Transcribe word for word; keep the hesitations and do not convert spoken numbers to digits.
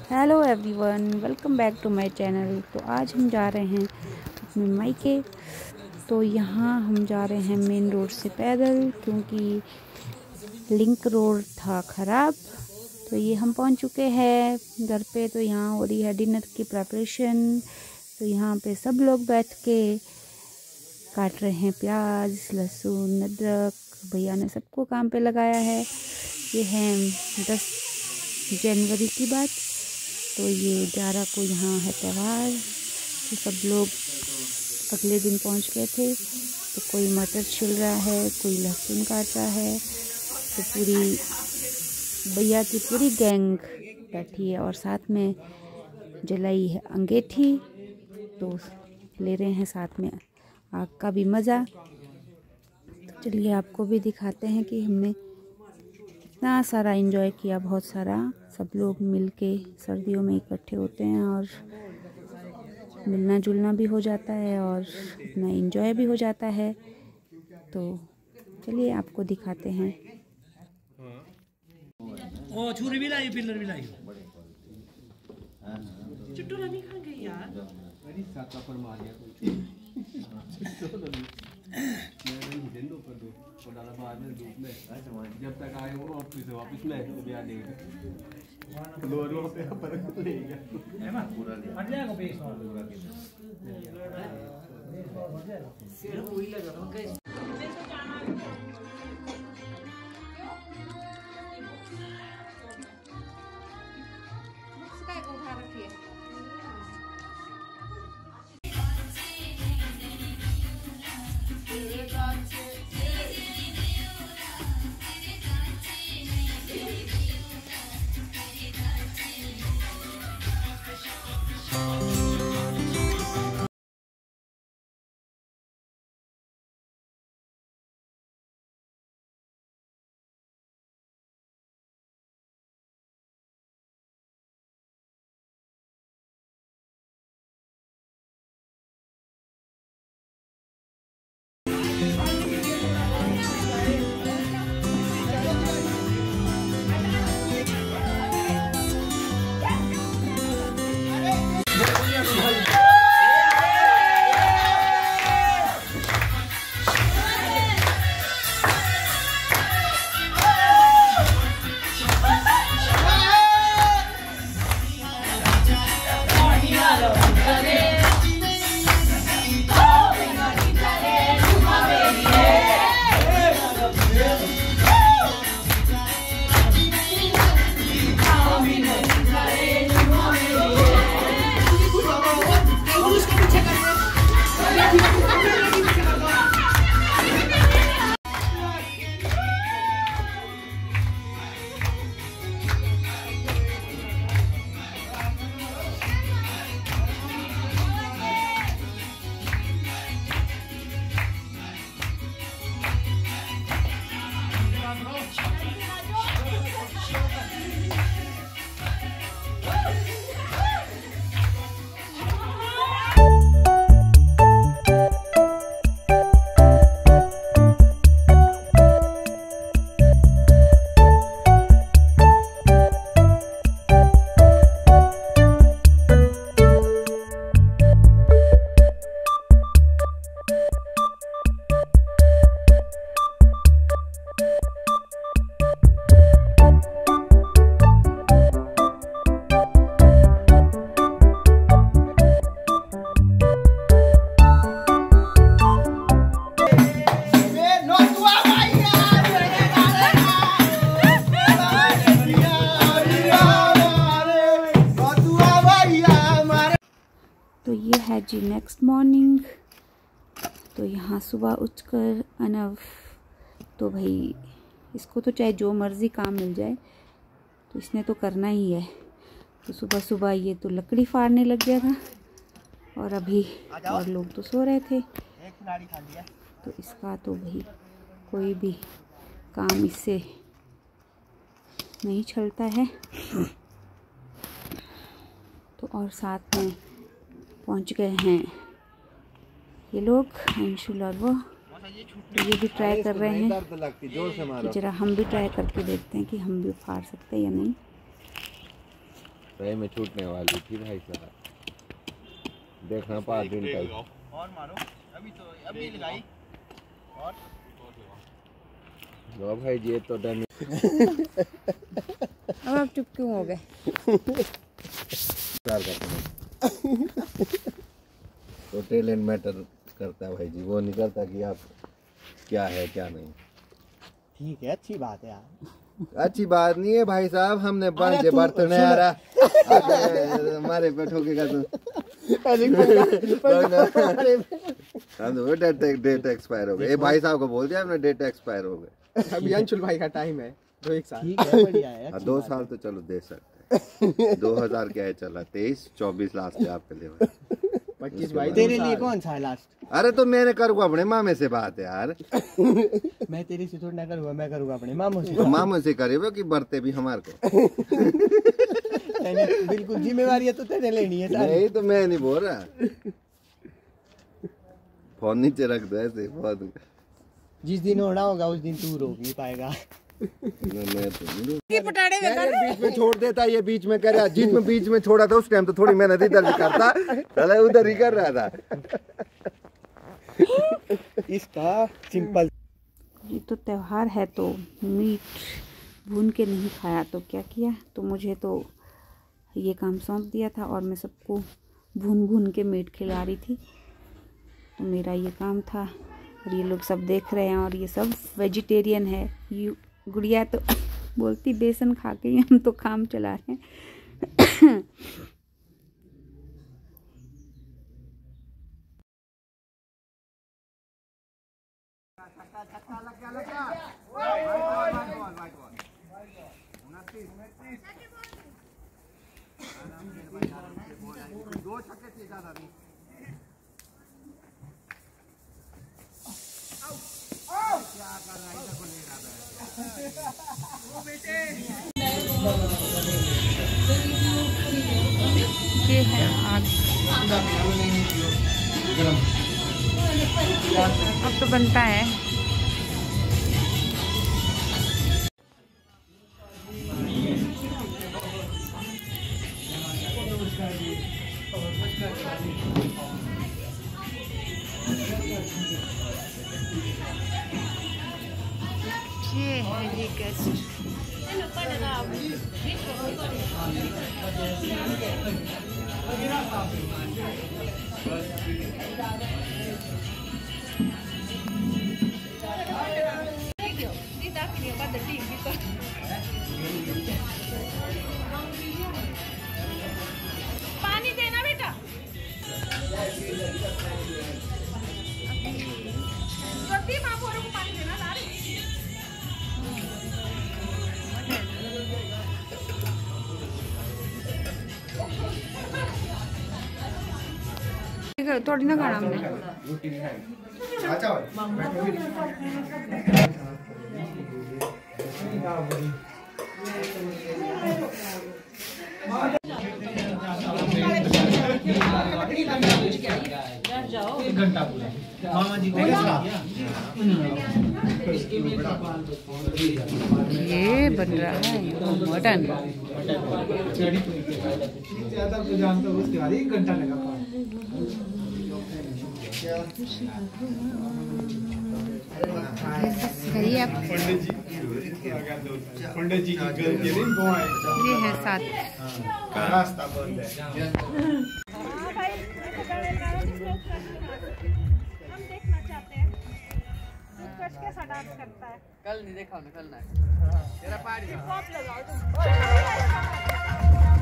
Hello everyone, welcome back to my channel. तो आज हम जा रहे हैं अपने मायके। तो यहाँ हम जा रहे हैं मेन रोड से पैदल, क्योंकि लिंक रोड था ख़राब। तो ये हम पहुँच चुके हैं घर पे। तो यहाँ हो रही है डिनर की प्रिपरेशन। तो यहाँ पे सब लोग बैठ के काट रहे हैं प्याज, लहसुन, अदरक। भैया ने सबको काम पे लगाया है। ये है दस जनवरी की बात। तो ये ग्यारह को यहाँ है त्यौहार। तो सब लोग अगले दिन पहुँच गए थे। तो कोई मटर छिल रहा है, कोई लहसुन काट रहा है। तो पूरी भैया की पूरी गैंग बैठी है और साथ में जलाई है अंगीठी। तो ले रहे हैं साथ में आग का भी मज़ा। तो चलिए आपको भी दिखाते हैं कि हमने कितना सारा एंजॉय किया। बहुत सारा सब लोग मिलके सर्दियों में इकट्ठे होते हैं और मिलना जुलना भी हो जाता है और अपना एंजॉय भी हो जाता है। तो चलिए आपको दिखाते हैं। ओ छुरी भी लाई, पिलर भी लाई। चुटकुला नहीं खा गई यार। अरे साता पर मार दिया कोई। मैं नहीं देंदो कर दो। वो डाला बाद में धूप में। जब तक आए वो ऑफिस से वापस में तो ब्याह देगा। दो दो पे पर लेगा। है ना पूरा ले। हट जाएगा बेस और पूरा के। सिर्फ वही लगा उनका। तो ये है जी नेक्स्ट मॉर्निंग। तो यहाँ सुबह उठकर अनव तो भाई इसको तो चाहे जो मर्ज़ी काम मिल जाए तो इसने तो करना ही है। तो सुबह सुबह ये तो लकड़ी फाड़ने लग गया था और अभी और लोग तो सो रहे थे। तो इसका तो भाई कोई भी काम इससे नहीं चलता है। तो और साथ में पहुंच गए हैं ये लोग अंशुल और वो। तो ये भी ट्राई कर रहे हैं कि जरा हम भी ट्राई करके देखते हैं कि हम भी फाड़ सकते हैं या नहीं। सही में छूटने वाली थी भाई साहब, देखना पाँच दिन तक। और मारो अभी तो अभी लगाई और लो भाई ये तो डन। अब आप चुप क्यों हो गए? तो टैलेंट मैटर करता है भाई जी, वो नहीं करता कि आप क्या है क्या नहीं। ठीक है, अच्छी बात है यार। अच्छी बात नहीं है भाई साहब, हमने बंद बर्तन आ रहा हमारे पे ठोकेगा तो हम डेट एक्सपायर हो गए। भाई साहब को बोल दिया हमने डेट एक्सपायर हो गए। अभी अंशुल भाई का टाइम है दो एक साल। ठीक है, बढ़िया है। दो साल तो चलो दे सकते हैं। दो हजार क्या है चला, तेईस चौबीस लास्ट है आपके लिए। पच्चीस भाई तेरे लिए कौन सा है लास्ट? अरे तो मैंने करूँगा अपने मामे से बात है यार। मैं तेरी से थोड़ी ना करूँगा, मैं करूँगा अपने मामू से। मामू से करेगा कि बरते भी हमारे को। बिल्कुल जिम्मेवारी है तो तेरे लेनी है। नहीं तो मैं नहीं बोल रहा, फोन नीचे रख दो ऐसे बहुत। जिस दिन होना होगा उस दिन तू रोक नहीं पाएगा। मैं तो पटाड़े में कर बीच में छोड़ देता, ये बीच में कर रहा, जिस में बीच में छोड़ा था उस टाइम तो थोड़ी मेहनत इधर भी करता, चला उधर ही कर रहा था। इसका सिंपल। ये तो त्योहार है तो मीट भून के नहीं खाया तो क्या किया, तो मुझे तो ये काम सौंप दिया था और मैं सबको भून भून के मीट खिला रही थी। तो मेरा ये काम था और ये लोग सब देख रहे हैं और ये सब वेजिटेरियन है। यू गुड़िया तो बोलती बेसन खा के ही हम तो काम चला रहे हैं। दो छक्के से ज्यादा नहीं। क्या कर रहा है, इधर को ले रहा है वो बेटे। ये है आग, अब तो बनता है। ये है ये गेस्ट। पानी देना बेटा। पानी देना ला रही। थोड़ी ना खाना हमने। एक घंटा पूरा मामा जी को ये बन रहा है मटन। ज्यादा तो जानता हूँ, उसके बाद एक घंटा लगा। सही है। पंडित जी पंडित जी की घर के दिन वो आए। ये है साथ रास्ता बंद है। हम देखना चाहते हैं उत्कर्ष कैसा डांस करता है। कल नहीं देखा, कल ना तेरा पार्टी पॉप लगाओ तुम।